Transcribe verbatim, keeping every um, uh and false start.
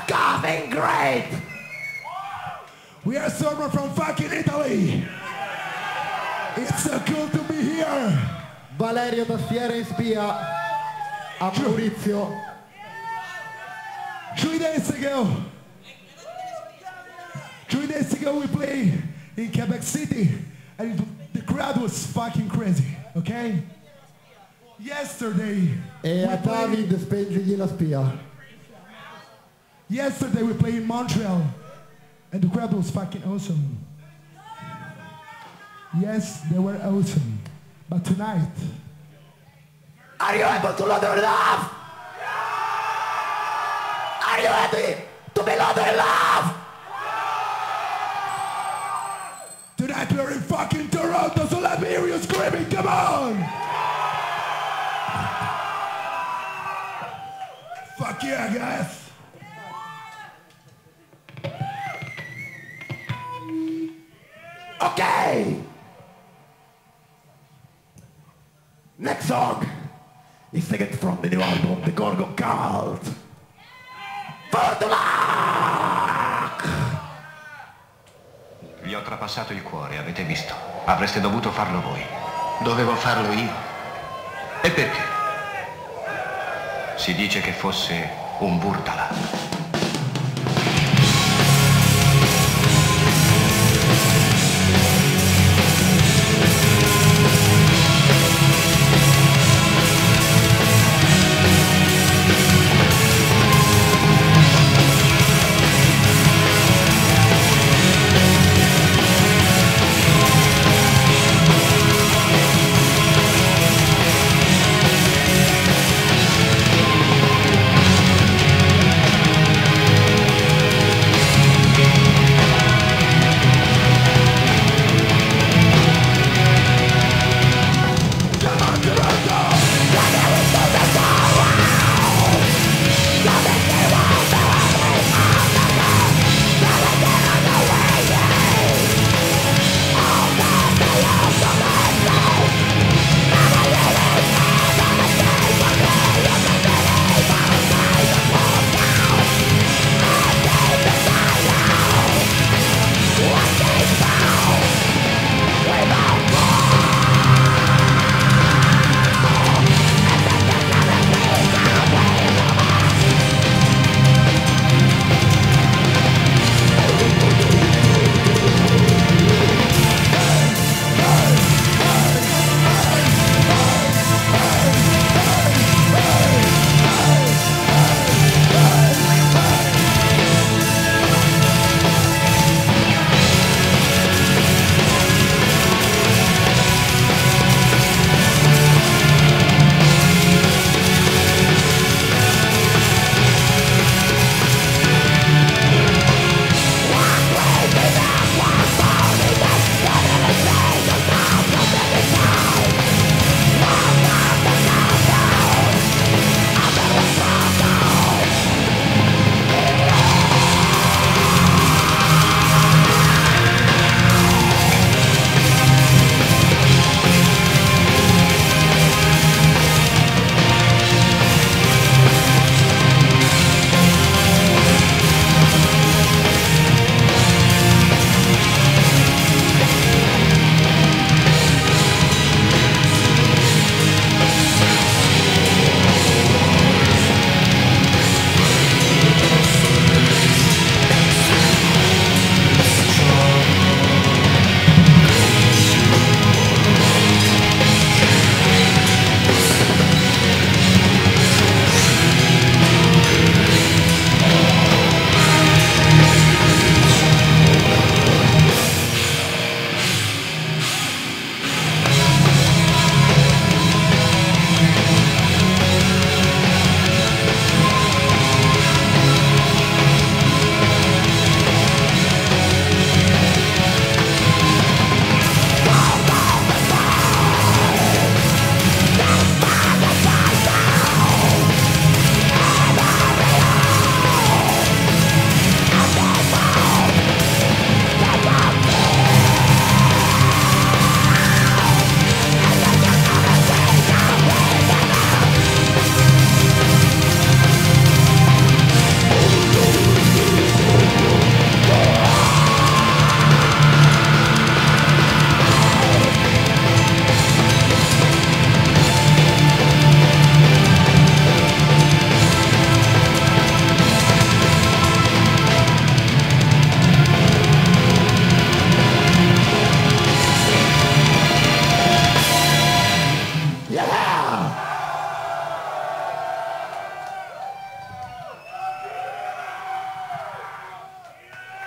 coming great! We are someone from fucking Italy! It's so cool to be here! Valerio Tastiera in spia a Maurizio. Three days ago, three days ago we played in Quebec City and it, the crowd was fucking crazy, okay? Yesterday, E a David spengigli la spia. Yesterday we played in Montreal and the crowd was fucking awesome. Yes, they were awesome. But tonight... Are you able to load your love? Are you ready to be loaded in love? Tonight we're in fucking Toronto, so let me hear you screaming, come on! Fuck yeah, guys! Okay! Next song is taken from the new album, The Gorgon Cult. For the luck! Gli ho trapassato il cuore, avete visto? Avreste dovuto farlo voi. Dovevo farlo io. E perché? Si dice che fosse un Burtala.